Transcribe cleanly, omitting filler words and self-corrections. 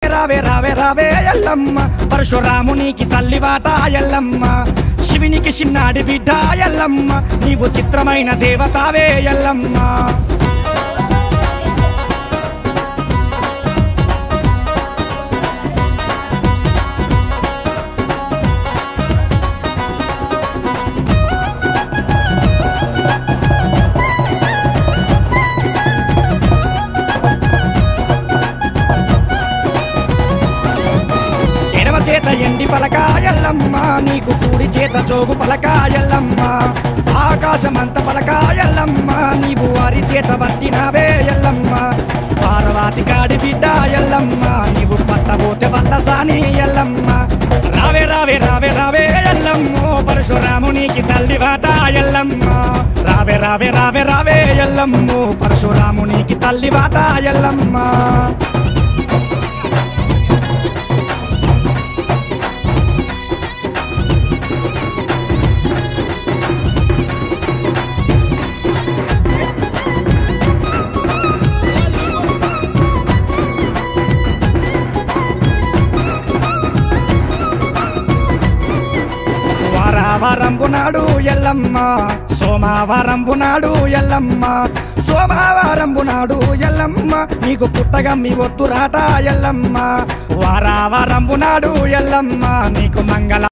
రావే రావే రావే ఎల్లమ్మ పరశురామునికి తల్లివాట ఎల్లమ్మ శివునికి చిన్నాడి బిడ్డ ఎల్లమ్మ నీవు చిత్రమైన దేవతావే ఎల్లమ్మ చేత ఎండి పలకాయల్లమ్మ నీకు కూడి చేత జోగు పలకాయల్లమ్మ ఆకాశమంత పలకాయల్లమ్మ నీవు వారి చేత పట్టినవే ఎల్లమ్మ పార్వతి కాడి బిడ్డ ఎల్లమ్మ నీవు పట్టబోతే వల్లసాని ఎల్లమ్మ రావే రావే రావే రావే ఎల్లమ్మో పరశురామునికి తల్లివాట ఎల్లమ్మ రావే రావే రావే రావే ఎల్లమ్మో పరశురామునికి తల్లివాట ఎల్లమ్మ వారంబు నాడు ఎల్లమ్మ సోమవారంబు నాడు ఎల్లమ్మ సోమవారంబు నాడు ఎల్లమ్మ నీకు పుట్టగమ్మి ఒత్తురాట ఎల్లమ్మ వారంబు నాడు ఎల్లమ్మ నీకు మంగళ